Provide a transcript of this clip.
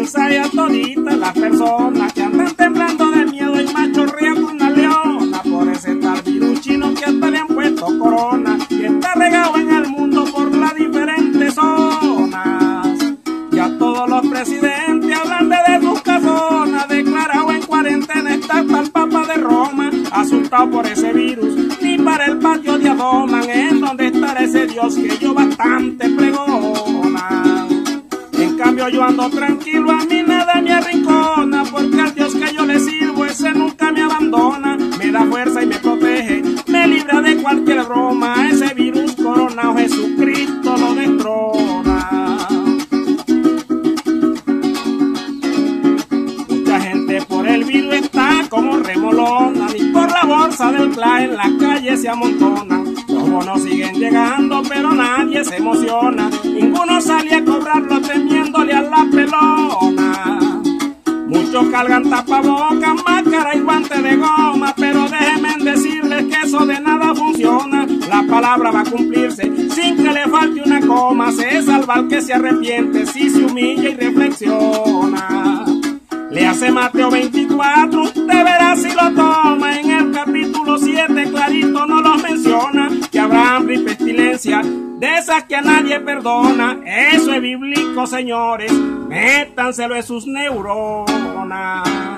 piensa y a toditas las personas que andan temblando de miedo y machorrea con una leona por ese tal virus chino que hasta le han puesto corona y está regado en el mundo por las diferentes zonas. Ya todos los presidentes hablan de sus casonas, declarado en cuarentena está hasta el Papa de Roma, asustado por ese virus, ni para el patio de adoman, en donde estará ese Dios que yo bastante pregona. En cambio yo ando tranquilo, a mí nada me arrincona, porque al Dios que yo le sirvo, ese nunca me abandona, me da fuerza y me protege, me libra de cualquier broma, ese virus coronado Jesucristo lo destrona. Mucha gente por el virus está como remolona, ni por la bolsa del CLA en las calles se amontona. Los bonos siguen llegando, pero nadie se emociona. Ninguno sale a cobrarlo temiéndole a la pelona. Muchos cargan tapabocas, máscara y guantes de goma, pero déjenme decirles que eso de nada funciona. La palabra va a cumplirse sin que le falte una coma. Se salva al que se arrepiente si se humilla y reflexiona. Le hace Mateo 24, usted verá si lo toma. En el capítulo 7 clarito no los menciona, que habrá hambre y pestilencia, de esas que a nadie perdona. Eso es bíblico, señores, métanselo en sus neuronas.